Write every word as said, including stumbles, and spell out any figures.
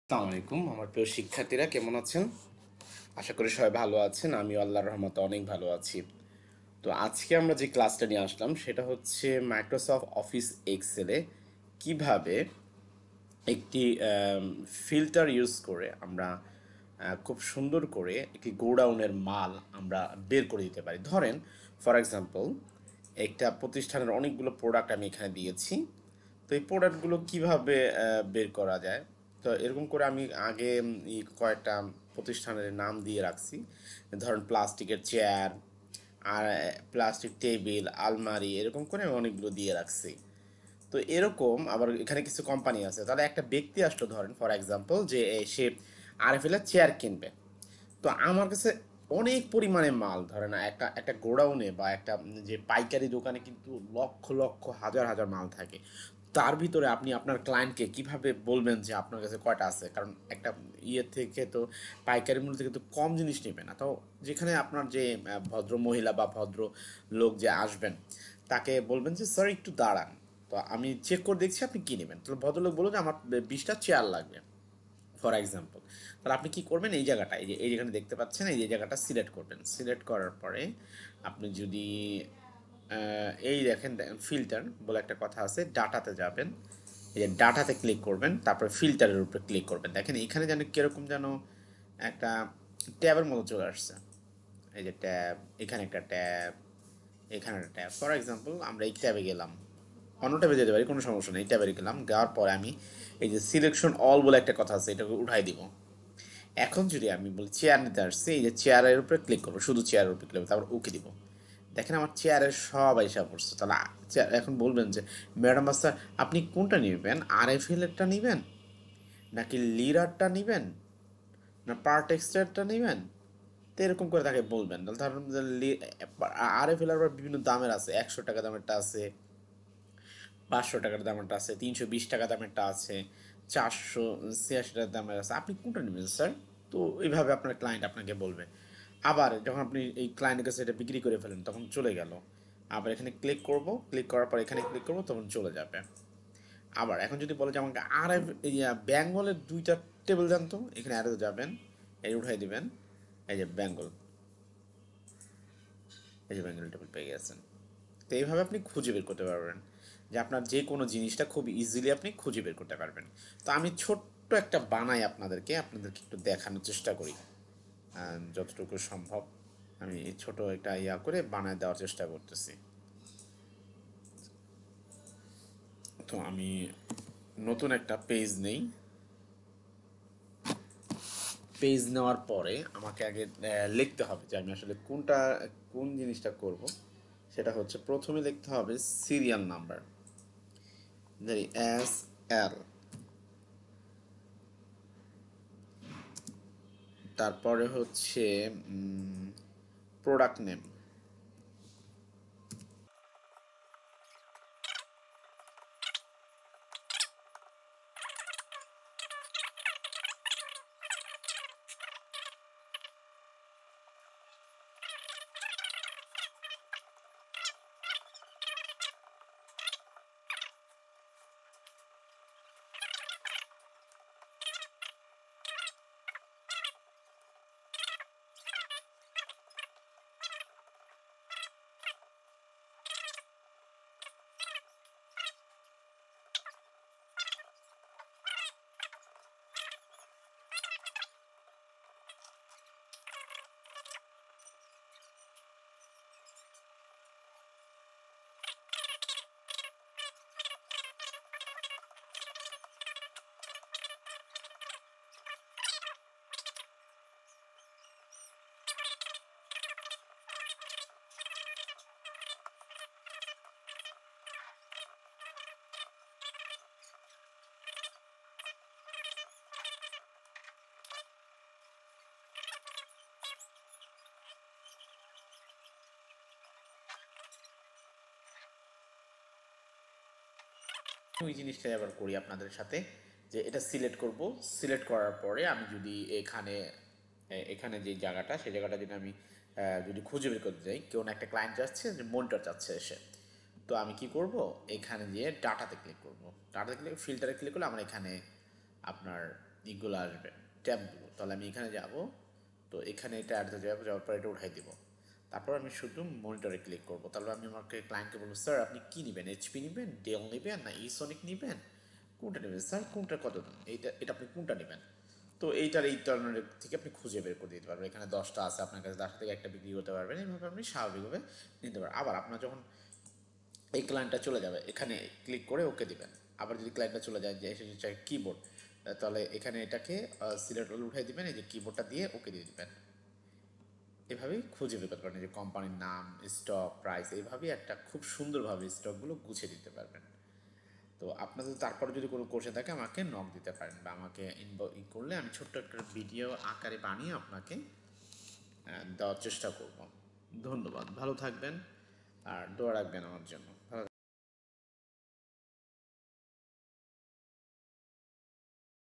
আসসালামু আলাইকুম আমার প্রিয় শিক্ষার্থীরা, কেমন আছেন? আশা করি সবাই ভালো আছেন। আমি আল্লাহর রহমতে অনেক ভালো আছি। তো আজকে আমরা যে ক্লাসটা নিয়ে আসলাম সেটা হচ্ছে মাইক্রোসফট অফিস এক্সেলে কিভাবে একটি ফিল্টার ইউজ করে আমরা আহ, খুব সুন্দর করে একটি গোডাউনের মাল আমরা বের করে দিতে পারি। ধরেন ফর এক্সাম্পল, একটা প্রতিষ্ঠানের অনেকগুলো প্রোডাক্ট আমি এখানে দিয়েছি। তো এই প্রোডাক্টগুলো কিভাবে আহ, বের করা যায়, তো এরকম করে আমি আগে উম, ই কয়েকটা প্রতিষ্ঠানের নাম দিয়ে রাখছি। ধরেন প্লাস্টিকের চেয়ার আর প্লাস্টিক টেবিল আলমারি এরকম করে আমি অনেকগুলো দিয়ে রাখছি। তো এরকম আবার এখানে কিছু কোম্পানি আছে, তাহলে একটা ব্যক্তি আসলো, ধরেন ফর এক্সাম্পল যে এ, সে আরএফএলের চেয়ার কিনবে। তো আমার কাছে অনেক পরিমাণে মাল, ধরে না একটা একটা গোডাউনে বা একটা উম যে পাইকারি দোকানে কিন্তু লক্ষ লক্ষ হাজার হাজার মাল থাকে। তার ভিতরে আপনি আপনার ক্লায়েন্টকে কিভাবে বলবেন যে আপনার কাছে কয়টা আছে? কারণ একটা ইয়ে থেকে তো পাইকারি মূল্য থেকে তো কম জিনিস নেবে না। তো যেখানে আপনার যে আহ, ভদ্র মহিলা বা ভদ্র লোক যে আসবেন, তাকে বলবেন যে স্যার একটু দাঁড়ান, তো আমি চেক করে দেখছি আপনি কী নেবেন। তাহলে ভদ্রলোক বললো যে আমার বিশটা চেয়ার লাগবে ফর এক্সাম্পল। তাহলে আপনি কি করবেন, এই জায়গাটা, এই যে এই যেখানে দেখতে পাচ্ছেন, এই যে জায়গাটা সিলেক্ট করবেন। সিলেক্ট করার পরে আপনি যদি আহ, এই দেখেন ফিল্টার বলে একটা কথা আছে, ডাটাতে যাবেন। এই যে ডাটাতে ক্লিক করবেন, তারপরে ফিল্টারের উপরে ক্লিক করবেন। দেখেন এখানে যেন কিরকম যেন একটা ট্যাবের মতো চলে আসছে। এই যে ট্যাব, এখানে একটা ট্যাব, এখানে একটা ট্যাব। ফর এক্সাম্পল আমরা এই ট্যাবে গেলাম, অন্য ট্যাবে যেতে পারি, কোনো সমস্যা নেই। ট্যাবে গেলাম, যাওয়ার পরে আমি এই যে সিলেকশন অল বলে একটা কথা আছে, এটাকে উঠাই দিব। এখন যদি আমি বলি চেয়ার নিতে আসছি, এই যে চেয়ারের উপরে ক্লিক করবো, শুধু চেয়ারের উপরে ক্লিক করবো, তারপর ওকে দিব। দেখেন আমার চেয়ারের সব আইসা পড়ছে। তাহলে চেয়ার এখন বলবেন যে ম্যাডাম স্যার আপনি কোনটা নেবেন, আর এফ এলেরটা নেবেন নাকি লিরারটা নেবেন না পার্ট এক্সট্রাটা নেবেন? তো এরকম করে তাকে বলবেন। তাহলে ধরুন আর এফ এল আবার বিভিন্ন দামের আছে, একশো টাকা দামেরটা আছে, পাঁচশো টাকার দামেরটা আছে, তিনশো বিশ টাকা দামেরটা আছে, চারশো ছিয়াশি টাকার দামের আছে। আপনি কোনটা নেবেন স্যার? তো এইভাবে আপনার ক্লায়েন্ট আপনাকে বলবে। আবার যখন আপনি এই ক্লায়েন্টের কাছে এটা বিক্রি করে ফেলেন, তখন চলে গেল। আবার এখানে ক্লিক করব, ক্লিক করার পর এখানে ক্লিক করব, তখন চলে যাবে। আবার এখন যদি বলে যে আমাকে আর বেঙ্গলের দুইটা টেবিল জানতো, এখানে আরও যাবেন, এই উঠাই দিবেন। এই যে বেঙ্গল, এই যে বেঙ্গল টেবিল পেয়ে গেছেন। তো এইভাবে আপনি খুঁজে বের করতে পারবেন যে আপনার যে কোনো জিনিসটা খুব ইজিলি আপনি খুঁজে বের করতে পারবেন। তো আমি ছোট্ট একটা বানাই আপনাদেরকে আপনাদেরকে একটু দেখানোর চেষ্টা করি, আহ, যতটুকু সম্ভব আমি এই ছোট একটা ইয়া করে বানায় দেওয়ার চেষ্টা করতেছি। তো আমি নতুন একটা পেজ নেই। পেজ নেওয়ার পরে আমাকে আগে আহ, লিখতে হবে যে আমি আসলে কোনটা কোন জিনিসটা করব। সেটা হচ্ছে প্রথমে লিখতে হবে সিরিয়াল নাম্বার, এস এল, তারপরে হচ্ছে প্রোডাক্ট নেম, ওই জিনিসটাই আবার করি আপনাদের সাথে, যে এটা সিলেক্ট করব। সিলেক্ট করার পরে আমি যদি এখানে এ- এখানে যে জায়গাটা, সেই জায়গাটা যদি আমি আহ, যদি খুঁজে বের করতে যাই, কেউ না একটা ক্লায়েন্ট যাচ্ছে, যে মনিটর যাচ্ছে এসে, তো আমি কি করব, এখানে গিয়ে ডাটাতে ক্লিক করব। ডাটাতে ক্লিক ফিল্টারে ক্লিক করলে আমার এখানে আপনার এগুলো আসবে ট্যাবগুলো। তাহলে আমি এখানে যাব, তো এখানে এটা অ্যাড হয়ে যাবে, যাওয়ার পর এটা উঠাই দিব। তারপর আমি শুধু মনিটরে ক্লিক করব। তারপর আমি আমাকে ক্লায়েন্টকে বলবো, স্যার আপনি কী নেবেন, এইচপি নেবেন, ডেল নেবেন, না ইসোনিক নেবেন, কোনটা নেবেন স্যার, কোনটা কত দাম, এইটা এটা আপনি কোনটা নেবেন। তো এইটার এই ধরনের থেকে আপনি খুঁজে বের করে দিতে পারবেন। এখানে দশটা আছে আপনার কাছে, দশটা থেকে একটা বিক্রি করতে পারবেন। এইভাবে আপনি স্বাভাবিকভাবে নিতে পারবেন। আবার আপনার যখন এই ক্লায়েন্টটা চলে যাবে, এখানে ক্লিক করে ওকে দিবেন। আবার যদি ক্লায়েন্টটা চলে যায় যে এসে চাই কিবোর্ড, তাহলে এখানে এটাকে সিলেক্ট উঠাই দিবেন, এই যে কিবোর্ডটা দিয়ে ওকে দিয়ে দিবেন। এভাবেই খুঁজে বের করতে পারেন যে কোম্পানির নাম, স্টক, প্রাইস, এইভাবেই একটা খুব সুন্দরভাবে স্টকগুলো গুছিয়ে দিতে পারবেন। তো আপনাদের তারপরে যদি কোনো কোশ্চেন থাকে আমাকে নক দিতে পারেন, বা আমাকে ইনবক্স করলে আমি ছোট্ট একটা ভিডিও আকারে বানিয়ে আপনাকে দেওয়ার চেষ্টা করব। ধন্যবাদ, ভালো থাকবেন আর দোয়া রাখবেন আমার জন্য।